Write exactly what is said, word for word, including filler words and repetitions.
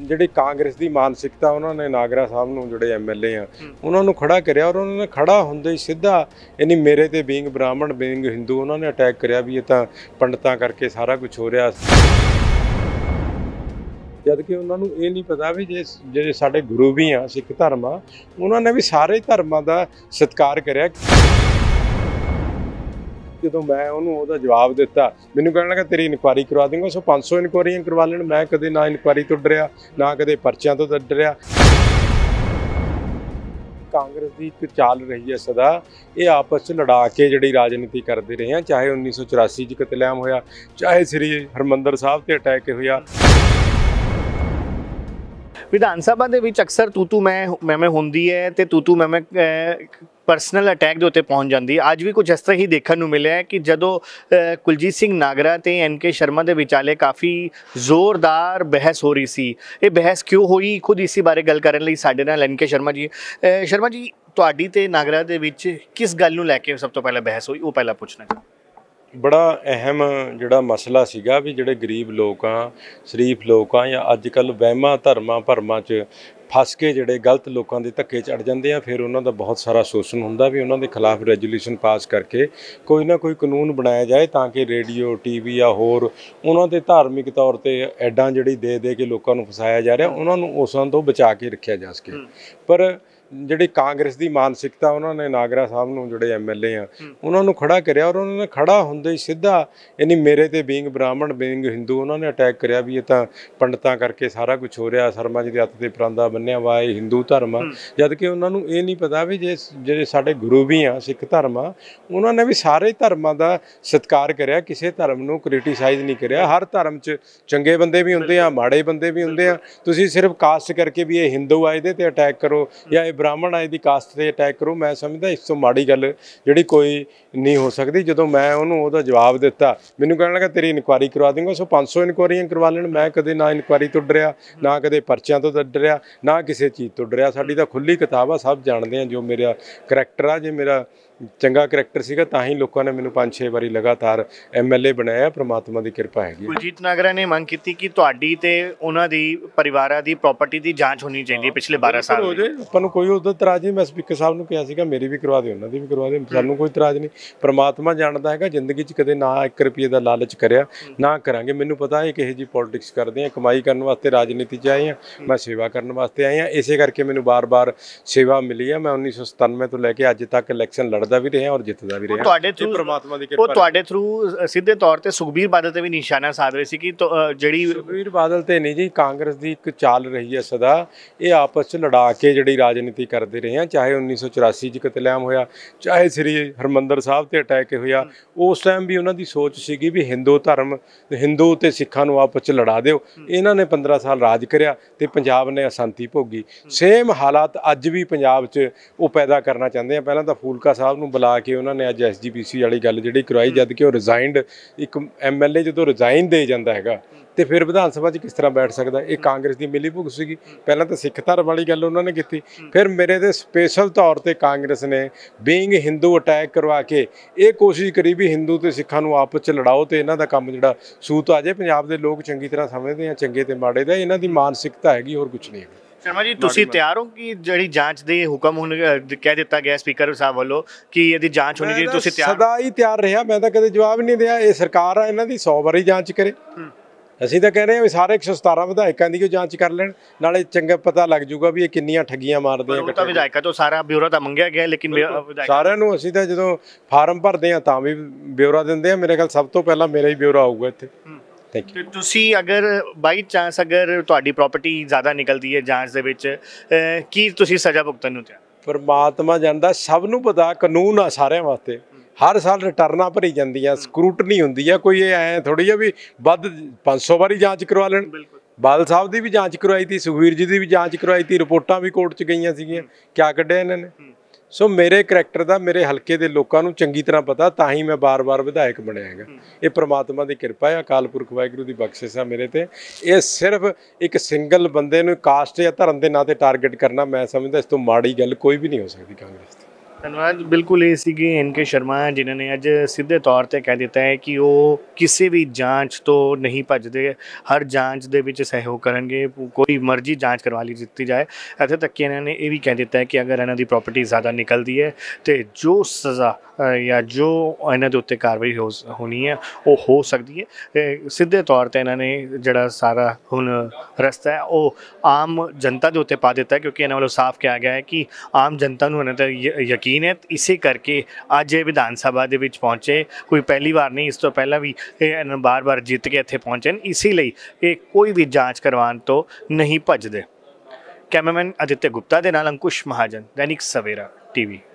ਜਿਹੜੀ ਕਾਂਗਰਸ ਦੀ ਮਾਨਸਿਕਤਾ ਉਹਨਾਂ ਨੇ ਨਾਗਰਾ ਸਾਹਿਬ ਨੂੰ ਜਿਹੜੇ ਐਮਐਲਏ ਆ ਉਹਨਾਂ ਨੂੰ ਖੜਾ ਕਰਿਆ ਔਰ ਉਹਨਾਂ ਨੇ ਖੜਾ ਹੁੰਦੇ ਹੀ ਸਿੱਧਾ ਯਾਨੀ ਮੇਰੇ ਤੇ ਬੀਇੰਗ ਬ੍ਰਾਹਮਣ ਬੀਇੰਗ ਹਿੰਦੂ ਉਹਨਾਂ ਨੇ ਅਟੈਕ ਕਰਿਆ ਵੀ ਇਹ ਤਾਂ ਪੰਡਤਾਂ ਕਰਕੇ ਸਾਰਾ ਕੁਝ ਹੋ ਰਿਹਾ। ਜਦ ਕਿ ਉਹਨਾਂ ਨੂੰ ਇਹ ਨਹੀਂ ਪਤਾ ਵੀ ਜੇ ਜਿਹੜੇ ਸਾਡੇ ਗੁਰੂ ਵੀ ਆ ਸਿੱਖ ਧਰਮ ਆ ਉਹਨਾਂ ਨੇ ਵੀ ਸਾਰੇ ਧਰਮਾਂ ਦਾ ਸਤਿਕਾਰ ਕਰਿਆ। ਜਦੋਂ ਮੈਂ ਉਹਨੂੰ ਉਹਦਾ ਜਵਾਬ ਦਿੱਤਾ ਮੈਨੂੰ ਕਹਿਣ ਲੱਗਾ ਤੇਰੀ ਇਨਕੁਆਇਰੀ ਕਰਵਾ ਦੂੰਗਾ। ਸੋ ਪੰਜ ਸੌ ਇਨਕੁਆਇਰੀਆਂ ਕਰਵਾ ਲੈਣ, ਮੈਂ ਕਦੇ ਨਾ ਇਨਕੁਆਇਰੀ ਤੋਂ ਡਰਿਆ ਨਾ ਕਦੇ ਪਰਚਿਆਂ ਤੋਂ ਡਰਿਆ। ਕਾਂਗਰਸ ਦੀ ਇੱਕ ਚਾਲ ਰਹੀ ਹੈ ਸਦਾ, ਇਹ ਆਪਸ 'ਚ ਲੜਾ ਕੇ ਜਿਹੜੀ ਰਾਜਨੀਤੀ ਕਰਦੇ ਰਹੇ ਆ। ਚਾਹੇ ਉੱਨੀ ਸੌ ਚੁਰਾਸੀ 'ਚ ਕਤਲੇਆਮ ਹੋਇਆ, ਚਾਹੇ ਸ੍ਰੀ ਹਰਿਮੰਦਰ ਸਾਹਿਬ ਤੇ ਅਟੈਕ ਹੋਇਆ। ਵਿਧਾਨ ਸਭਾ ਦੇ ਵਿੱਚ ਅਕਸਰ ਤੂ ਤੂ ਮੈਂ ਮੈਂ ਹੁੰਦੀ ਹੈ ਤੇ ਤੂ ਤੂ ਮੈਂ ਪਰਸਨਲ ਅਟੈਕ ਦੇ ਉੱਤੇ ਪਹੁੰਚ ਜਾਂਦੀ ਹੈ। ਅੱਜ ਵੀ ਕੁਝ ਇਸ ਤਰ੍ਹਾਂ ਹੀ ਦੇਖਣ ਨੂੰ ਮਿਲਿਆ ਕਿ ਜਦੋਂ ਕੁਲਜੀਤ ਸਿੰਘ ਨਾਗਰਾ ਤੇ ਐਨ ਕੇ ਸ਼ਰਮਾ ਦੇ ਵਿਚਾਲੇ ਕਾਫੀ ਜ਼ੋਰਦਾਰ ਬਹਿਸ ਹੋ ਰਹੀ ਸੀ। ਇਹ ਬਹਿਸ ਕਿਉਂ ਹੋਈ, ਖੁਦ ਇਸੇ ਬਾਰੇ ਗੱਲ ਕਰਨ ਲਈ ਸਾਡੇ ਨਾਲ ਐਨ ਕੇ ਸ਼ਰਮਾ ਜੀ। ਸ਼ਰਮਾ ਜੀ, ਤੁਹਾਡੀ ਤੇ ਨਾਗਰਾ ਦੇ ਵਿੱਚ ਕਿਸ ਗੱਲ ਨੂੰ ਲੈ ਕੇ ਸਭ ਤੋਂ ਪਹਿਲਾਂ ਬਹਿਸ ਹੋਈ, ਉਹ ਪਹਿਲਾਂ ਪੁੱਛਣਾ ਜੀ। ਬੜਾ ਅਹਿਮ ਜਿਹੜਾ ਮਸਲਾ ਸੀਗਾ ਵੀ ਜਿਹੜੇ ਗਰੀਬ ਲੋਕ ਆ, ਸ਼ਰੀਫ ਲੋਕ ਆ, ਜਾਂ ਅੱਜ ਕੱਲ੍ਹ ਵਹਿਮਾਂ ਧਰਮਾਂ ਭਰਮਾਂ 'ਚ ਫਸ ਕੇ ਜਿਹੜੇ ਗਲਤ ਲੋਕਾਂ ਦੇ ਧੱਕੇ ਚੜ੍ਹ ਜਾਂਦੇ ਆ, ਫਿਰ ਉਹਨਾਂ ਦਾ ਬਹੁਤ ਸਾਰਾ ਸ਼ੋਸ਼ਣ ਹੁੰਦਾ ਵੀ ਉਹਨਾਂ ਦੇ ਖਿਲਾਫ ਰੈਜੂਲੇਸ਼ਨ ਪਾਸ ਕਰਕੇ ਕੋਈ ਨਾ ਕੋਈ ਕਾਨੂੰਨ ਬਣਾਇਆ ਜਾਏ ਤਾਂ ਕਿ ਰੇਡੀਓ ਟੀ ਵੀ ਜਾਂ ਹੋਰ ਉਹਨਾਂ ਦੇ ਧਾਰਮਿਕ ਤੌਰ 'ਤੇ ਐਡਾਂ ਜਿਹੜੀ ਦੇ ਦੇ ਕੇ ਲੋਕਾਂ ਨੂੰ ਫਸਾਇਆ ਜਾ ਰਿਹਾ ਉਹਨਾਂ ਨੂੰ ਉਸਾਂ ਤੋਂ ਬਚਾ ਕੇ ਰੱਖਿਆ ਜਾ ਸਕੇ। ਪਰ ਜਿਹੜੀ ਕਾਂਗਰਸ ਦੀ ਮਾਨਸਿਕਤਾ ਉਹਨਾਂ ਨੇ ਨਾਗਰਾ ਸਾਹਿਬ ਨੂੰ ਜਿਹੜੇ ਐਮਐਲਏ ਆ ਉਹਨਾਂ ਨੂੰ ਖੜਾ ਕਰਿਆ ਔਰ ਉਹਨਾਂ ਨੇ ਖੜਾ ਹੁੰਦੇ ਹੀ ਸਿੱਧਾ ਯਾਨੀ ਮੇਰੇ ਤੇ ਬੀਇੰਗ ਬ੍ਰਾਹਮਣ ਬੀਇੰਗ ਹਿੰਦੂ ਉਹਨਾਂ ਨੇ ਅਟੈਕ ਕਰਿਆ ਵੀ ਇਹ ਤਾਂ ਪੰਡਤਾਂ ਕਰਕੇ ਸਾਰਾ ਕੁਝ ਹੋ ਰਿਹਾ, ਸ਼ਰਮਾ ਜੀ ਦੇ ਹੱਥ ਤੇ ਪਰਾਂਦਾ ਬੰਨਿਆ ਵਾ, ਇਹ ਹਿੰਦੂ ਧਰਮ ਆ। ਜਦ ਕਿ ਉਹਨਾਂ ਨੂੰ ਇਹ ਨਹੀਂ ਪਤਾ ਵੀ ਜੇ ਜਿਹੜੇ ਸਾਡੇ ਗੁਰੂ ਵੀ ਆ ਸਿੱਖ ਧਰਮ ਆ ਉਹਨਾਂ ਨੇ ਵੀ ਸਾਰੇ ਧਰਮਾਂ ਦਾ ਸਤਿਕਾਰ ਕਰਿਆ, ਕਿਸੇ ਧਰਮ ਨੂੰ ਕ੍ਰਿਟੀਸਾਈਜ਼ ਨਹੀਂ ਕਰਿਆ। ਹਰ ਧਰਮ 'ਚ ਚੰਗੇ ਬੰਦੇ ਵੀ ਹੁੰਦੇ ਆ, ਮਾੜੇ ਬੰਦੇ ਵੀ ਹੁੰਦੇ ਆ। ਤੁਸੀਂ ਸਿਰਫ ਕਾਸਟ ਕਰਕੇ ਵੀ ਇਹ ਹਿੰਦੂ ਆ ਇਹਦੇ ਤੇ ਅਟੈਕ ਕਰੋ ਜਾਂ ਬ੍ਰਾਹਮਣ ਆਏ ਦੀ ਕਾਸਟ ਤੇ ਅਟੈਕ ਕਰੋ, ਮੈਂ ਸਮਝਦਾ ਇਸ ਤੋਂ ਮਾੜੀ ਗੱਲ ਜਿਹੜੀ ਕੋਈ ਨਹੀਂ ਹੋ ਸਕਦੀ। ਜਦੋਂ ਮੈਂ ਉਹਨੂੰ ਉਹਦਾ ਜਵਾਬ ਦਿੱਤਾ ਮੈਨੂੰ ਕਹਿਣ ਲੱਗਾ ਤੇਰੀ ਇਨਕੁਆਇਰੀ ਕਰਵਾ ਦੂੰਗਾ। ਸੋ ਪੰਜ ਸੌ ਇਨਕੁਆਇਰੀਆਂ ਕਰਵਾ ਲੈਣ, ਮੈਂ ਕਦੇ ਨਾ ਇਨਕੁਆਇਰੀ ਤੋਂ ਡਰਿਆ ਨਾ ਕਦੇ ਪਰਚਿਆਂ ਤੋਂ ਡਰਿਆ ਨਾ ਕਿਸੇ ਚੀਜ਼ ਤੋਂ ਡਰਿਆ। ਸਾਡੀ ਤਾਂ ਖੁੱਲ੍ਹੀ ਕਿਤਾਬ ਆ, ਸਭ ਜਾਣਦੇ ਆ ਜੋ ਮੇਰਾ ਕਰੈਕਟਰ ਆ। ਜੇ ਮੇਰਾ ਚੰਗਾ ਕਰੈਕਟਰ ਸੀਗਾ ਤਾਂ ਹੀ ਲੋਕਾਂ ਨੇ ਮੈਨੂੰ ਪੰਜ ਛੇ ਵਾਰੀ ਲਗਾਤਾਰ ਐਮਐਲਏ ਬਣਾਇਆ। ਪ੍ਰਮਾਤਮਾ ਦੀ ਕਿਰਪਾ ਹੈਗੀ। ਕੁਲਜੀਤ ਨਾਗਰਾ ਨੇ ਮੰਗ ਕੀਤੀ ਕਿ ਤੁਹਾਡੀ ਤੇ ਉਹਨਾਂ ਦੀ ਪਰਿਵਾਰਾਂ ਦੀ ਪ੍ਰਾਪਰਟੀ ਦੀ ਜਾਂਚ ਹੋਣੀ ਚਾਹੀਦੀ ਹੈ ਪਿਛਲੇ ਬਾਰਾਂ ਸਾਲ ਹੋ ਜੇ। ਆਪਾਂ ਨੂੰ ਕੋਈ ਉਹਦਾ ਇਤਰਾਜ਼ ਨਹੀਂ। ਮੈਂ ਸਪੀਕਰ ਸਾਹਿਬ ਨੂੰ ਕਿਹਾ ਸੀਗਾ ਮੇਰੀ ਵੀ ਕਰਵਾ ਦਿਓ, ਉਹਨਾਂ ਦੀ ਵੀ ਕਰਵਾ ਦਿਓ, ਸਾਨੂੰ ਕੋਈ ਇਤਰਾਜ਼ ਨਹੀਂ। ਪ੍ਰਮਾਤਮਾ ਜਾਣਦਾ ਹੈਗਾ ਜ਼ਿੰਦਗੀ 'ਚ ਕਦੇ ਨਾ ਇੱਕ ਰੁਪਈਏ ਦਾ ਲਾਲਚ ਕਰਿਆ ਨਾ ਕਰਾਂਗੇ। ਮੈਨੂੰ ਪਤਾ ਹੈ ਕਿਹੋ ਜਿਹੀ ਪੋਲੀਟਿਕਸ ਕਰਦੇ ਆ, ਕਮਾਈ ਕਰਨ ਵਾਸਤੇ ਰਾਜਨੀਤੀ 'ਚ ਆਏ ਆ, ਮੈਂ ਸੇਵਾ ਕਰਨ ਵਾਸਤੇ ਆਏ ਆ। ਇਸੇ ਕਰਕੇ ਮੈਨੂੰ ਬਾਰ-ਬਾਰ ਸੇਵਾ ਮਿਲੀ ਆ। ਮੈਂ ਉੱਨੀ ਸੌ ਸਤਾਨਵੇਂ ਤੋਂ ਲੈ ਕੇ ਅੱਜ ਤੱਕ ਇਲੈਕਸ਼ਨ ਲੜਦਾ ਵੀ ਰਿਹਾ ਔਰ ਜਿੱਤਦਾ ਵੀ ਰਿਹਾ। ਤੁਹਾਡੇ ਥਰੂ ਪਰਮਾਤਮਾ ਦੀ ਕਿਰਪਾ, ਉਹ ਤੁਹਾਡੇ ਥਰੂ ਸਿੱਧੇ ਤੌਰ ਤੇ ਸੁਖਬੀਰ ਬਾਦਲ ਤੇ ਵੀ ਨਿਸ਼ਾਨਾ ਸਾਧ ਰਹੇ ਸੀ ਕਿ ਜਿਹੜੀ ਸੁਖਬੀਰ ਬਾਦਲ ਤੇ ਨਹੀਂ ਜੀ, ਕਾਂਗਰਸ ਦੀ ਇੱਕ ਚਾਲ ਰਹੀ ਹੈ ਸਦਾ, ਇਹ ਆਪਸ 'ਚ ਲੜਾ ਕੇ ਜਿਹੜੀ ਰਾਜਨੀਤੀ ਕਰਦੇ ਰਹੇ ਆ। ਚਾਹੇ ਉੱਨੀ ਸੌ ਚੁਰਾਸੀ 'ਚ ਕਤਲੇਆਮ ਹੋਇਆ, ਚਾਹੇ ਸ੍ਰੀ ਹਰਿਮੰਦਰ ਸਾਹਿਬ ਤੇ ਅਟੈਕ ਹੋਇਆ, ਉਸ ਟਾਈਮ ਵੀ ਉਹਨਾਂ ਦੀ ਸੋਚ ਸੀਗੀ ਵੀ ਹਿੰਦੂ ਧਰਮ ਹਿੰਦੂ ਤੇ ਸਿੱਖਾਂ ਨੂੰ ਆਪਸ 'ਚ ਲੜਾ ਦਿਓ। ਇਹਨਾਂ ਨੇ ਪੰਦਰਾਂ ਸਾਲ ਰਾਜ ਕਰਿਆ ਤੇ ਪੰਜਾਬ ਨੇ ਅਸ਼ਾਂਤੀ ਭੋਗੀ। ਸੇਮ ਹਾਲਾਤ ਅੱਜ ਵੀ ਪੰਜਾਬ 'ਚ ਉਹ ਪੈਦਾ ਕਰਨਾ ਚਾਹੁੰਦੇ ਆ। ਪਹਿਲਾਂ ਤਾਂ ਫੂਲਕਾ ਸਾਹਿਬ ਨੂੰ ਬੁਲਾ ਕੇ ਉਹਨਾਂ ਨੇ ਅੱਜ ਐਸ ਜੀ ਪੀ ਸੀ ਵਾਲੀ ਗੱਲ ਜਿਹੜੀ ਕਰਵਾਈ, ਜਦ ਕਿ ਉਹ ਰਿਜ਼ਾਈਨਡ ਇੱਕ ਐਮ ਐਲ ਏ ਜਦੋਂ ਰਿਜ਼ਾਈਨ ਦੇ ਜਾਂਦਾ ਹੈਗਾ ਤੇ ਫਿਰ ਵਿਧਾਨ ਸਭਾ 'ਚ ਕਿਸ ਤਰ੍ਹਾਂ ਬੈਠ ਸਕਦਾ। ਇਹ ਕਾਂਗਰਸ ਦੀ ਮਿਲੀ ਭੁਗਤ ਸੀਗੀ। ਪਹਿਲਾਂ ਤਾਂ ਸਿੱਖ ਧਰਮ ਵਾਲੀ ਗੱਲ ਉਹਨਾਂ ਨੇ ਕੀਤੀ, ਫਿਰ ਮੇਰੇ ਤੇ ਸਪੈਸ਼ਲ ਤੌਰ ਤੇ ਕਾਂਗਰਸ ਨੇ ਬੀਇੰਗ ਹਿੰਦੂ ਅਟੈਕ ਕਰਵਾ ਕੇ ਇਹ ਕੋਸ਼ਿਸ਼ ਕਰੀ ਵੀ ਹਿੰਦੂ ਤੇ ਸਿੱਖਾਂ ਨੂੰ ਆਪਸ 'ਚ ਲੜਾਓ ਤੇ ਇਹਨਾਂ ਦਾ ਕੰਮ ਜਿਹੜਾ ਸੂਤ ਆ ਜਾਏ। ਪੰਜਾਬ ਦੇ ਲੋਕ ਚੰਗੀ ਤਰ੍ਹਾਂ ਸਮਝਦੇ ਆ ਚੰਗੇ ਤੇ ਮਾੜੇ ਦਾ, ਇਹਨਾਂ ਦੀ ਮਾਨਸਿਕਤਾ ਹੈਗੀ, ਹੋਰ ਕੁਝ ਨਹੀਂ ਹੈ। ਸ਼ਰਮਾ ਜੀ, ਤੁਸੀਂ ਤਿਆਰ ਹੋ ਕਿ ਜਿਹੜੀ ਜਾਂਚ ਦੇ ਹੁਕਮ ਹੁਣ ਕਹਿ ਦਿੱਤਾ ਗਿਆ ਸਪੀਕਰ ਸਾਹਿਬ ਵੱਲੋਂ ਕਿ ਇਹਦੀ ਜਾਂਚ ਹੋਣੀ ਚਾਹੀਦੀ, ਤੁਸੀਂ ਤਿਆਰ? ਸਦਾ ਹੀ ਤਿਆਰ ਰਿਹਾ, ਮੈਂ ਤਾਂ ਕਦੇ ਜਵਾਬ ਨਹੀਂ ਦਿਆ। ਇਹ ਸਰਕਾਰ ਆ, ਇਹਨਾਂ ਦੀ ਸੌ ਵਾਰੀ ਜਾਂਚ ਕਰੇ। ਅਸੀਂ ਤਾਂ ਕਹਿ ਰਹੇ ਹਾਂ ਵੀ ਸਾਰੇ ਇੱਕ ਸੌ ਸਤਾਰਾਂ ਵਿਧਾਇਕਾਂ ਦੀ ਜਾਂਚ ਕਰ ਲੈਣ, ਨਾਲੇ ਚੰਗਾ ਪਤਾ ਲੱਗ ਜੂਗਾ ਵੀ ਇਹ ਕਿੰਨੀਆਂ ਠੱਗੀਆਂ ਮਾਰਦੇ ਆ। ਤਾਂ ਵਿਧਾਇਕਾਂ ਤੋਂ ਸਾਰਾ ਬਿਊਰੋ ਤਾਂ ਮੰਗਿਆ ਗਿਆ, ਲੇਕਿਨ ਸਾਰਿਆਂ ਨੂੰ ਅਸੀਂ ਤਾਂ ਜਦੋਂ ਫਾਰਮ ਭਰਦੇ ਹਾਂ ਤਾਂ ਵੀ ਬਿਊਰਾ ਦਿੰਦੇ ਆ। ਮੇਰੇ ਖਿਆਲ ਸਭ ਤੋਂ ਪਹਿਲਾਂ ਮੇਰਾ ਹੀ ਬਿਊਰਾ ਆਊਗਾ ਇੱਥੇ। ਤੇ ਤੁਸੀਂ ਅਗਰ ਬਾਈ ਚਾਂਸ ਅਗਰ ਤੁਹਾਡੀ ਪ੍ਰਾਪਰਟੀ ਜ਼ਿਆਦਾ ਨਿਕਲਦੀ ਹੈ ਜਾਂਚ ਦੇ ਵਿੱਚ, ਕੀ ਤੁਸੀਂ ਸਜ਼ਾ ਭੁਗਤਣ ਨੂੰ ਤਿਆਰ? ਪਰਮਾਤਮਾ ਜਾਣਦਾ, ਸਭ ਨੂੰ ਪਤਾ ਕਾਨੂੰਨ ਆ ਸਾਰਿਆਂ ਵਾਸਤੇ। ਹਰ ਸਾਲ ਰਿਟਰਨਾਂ ਭਰੀ ਜਾਂਦੀਆਂ, ਸਕਰੂਟਨੀ ਹੁੰਦੀ ਆ। ਕੋਈ ਇਹ ਐਂ ਥੋੜ੍ਹੀ ਆ ਵੀ ਵੱਧ ਪੰਜ ਸੌ ਵਾਰੀ ਜਾਂਚ ਕਰਵਾ ਲੈਣ। ਬਾਦਲ ਸਾਹਿਬ ਦੀ ਵੀ ਜਾਂਚ ਕਰਵਾਈ ਤੀ, ਸੁਖਬੀਰ ਜੀ ਦੀ ਵੀ ਜਾਂਚ ਕਰਵਾਈ ਤੀ, ਰਿਪੋਰਟਾਂ ਵੀ ਕੋਰਟ 'ਚ ਗਈਆਂ ਸੀਗੀਆਂ। ਕਿਆ ਕੱਢਿਆ ਇਹਨਾਂ ਨੇ? ਸੋ ਮੇਰੇ ਕਰੈਕਟਰ ਦਾ ਮੇਰੇ ਹਲਕੇ ਦੇ ਲੋਕਾਂ ਨੂੰ ਚੰਗੀ ਤਰ੍ਹਾਂ ਪਤਾ, ਤਾਂ ਹੀ ਮੈਂ ਬਾਰ-ਬਾਰ ਵਿਧਾਇਕ ਬਣਿਆ ਹੈਗਾ। ਇਹ ਪ੍ਰਮਾਤਮਾ ਦੀ ਕਿਰਪਾ ਹੈ, ਅਕਾਲ ਪੁਰਖ ਵਾਹਿਗੁਰੂ ਦੀ ਬਖਸ਼ਿਸ਼ ਆ ਮੇਰੇ ਤੇ। ਇਹ ਸਿਰਫ ਇੱਕ ਸਿੰਗਲ ਬੰਦੇ ਨੂੰ ਕਾਸਟ ਜਾਂ ਧਰਮ ਦੇ ਨਾਂ ਤੇ ਟਾਰਗੇਟ ਕਰਨਾ, ਮੈਂ ਸਮਝਦਾ ਇਸ ਤੋਂ ਮਾੜੀ ਗੱਲ ਕੋਈ ਵੀ ਨਹੀਂ ਹੋ ਸਕਦੀ ਕਾਂਗਰਸ ਦੀ। ਧੰਨਵਾਦ। ਬਿਲਕੁਲ ਇਹ ਸੀਗੇ ਐਨ ਕੇ ਸ਼ਰਮਾ ਜਿਨ੍ਹਾਂ ਨੇ ਅੱਜ ਸਿੱਧੇ ਤੌਰ ਤੇ ਕਹਿ ਦਿੱਤਾ ਹੈ ਕਿ ਉਹ ਕਿਸੇ ਵੀ ਜਾਂਚ ਤੋਂ ਨਹੀਂ ਭੱਜਦੇ, ਹਰ ਜਾਂਚ ਦੇ ਵਿੱਚ ਸਹਿਯੋਗ ਕਰਨਗੇ, ਕੋਈ ਮਰਜ਼ੀ ਜਾਂਚ ਕਰਵਾ ਲਈ ਦਿੱਤੀ ਜਾਏ। ਇੱਥੇ ਤੱਕ ਕਿ ਇਹਨਾਂ ਨੇ ਇਹ ਵੀ ਕਹਿ ਦਿੱਤਾ ਹੈ ਕਿ ਅਗਰ ਇਹਨਾਂ ਦੀ ਪ੍ਰਾਪਰਟੀ ਜ਼ਿਆਦਾ ਨਿਕਲਦੀ ਹੈ ਤੇ ਜੋ ਸਜ਼ਾ ਜਾਂ ਜੋ ਇਹਨਾਂ ਦੇ ਉੱਤੇ ਕਾਰਵਾਈ ਹੋ ਹੋਣੀ ਹੈ ਉਹ ਹੋ ਸਕਦੀ ਹੈ। ਤੇ ਸਿੱਧੇ ਤੌਰ ਤੇ ਇਹਨਾਂ ਨੇ ਜਿਹੜਾ ਸਾਰਾ ਹੁਣ ਰਸਤਾ ਹੈ ਉਹ ਆਮ ਜਨਤਾ ਦੇ ਉੱਤੇ ਪਾ ਦਿੱਤਾ, ਕਿਉਂਕਿ ਇਹਨਾਂ ਵੱਲੋਂ ਸਾਫ਼ ਕਿਹਾ ਗਿਆ ਹੈ ਕਿ ਆਮ ਜਨਤਾ ਨੂੰ ਇਹਨਾਂ 'ਤੇ ਯਕੀਨ ਹੈ। ਇਸੇ ਕਰਕੇ ਅੱਜ ਇਹ ਵਿਧਾਨ ਸਭਾ ਦੇ ਵਿੱਚ ਪਹੁੰਚੇ, ਕੋਈ ਪਹਿਲੀ ਵਾਰ ਨਹੀਂ, ਇਸ ਤੋਂ ਪਹਿਲਾਂ ਵੀ ਇਹ ਇਹਨਾਂ ਬਾਰ ਬਾਰ ਜਿੱਤ ਕੇ ਇੱਥੇ ਪਹੁੰਚੇ ਨੇ, ਇਸੇ ਲਈ ਇਹ ਕੋਈ ਵੀ ਜਾਂਚ ਕਰਵਾਉਣ ਤੋਂ ਨਹੀਂ ਭੱਜਦੇ। ਕੈਮਰਾਮੈਨ ਅਦਿੱਤਿਆ ਗੁਪਤਾ ਦੇ ਨਾਲ ਅੰਕੁਸ਼ ਮਹਾਜਨ, ਦੈਨਿਕ ਸਵੇਰਾ ਟੀਵੀ।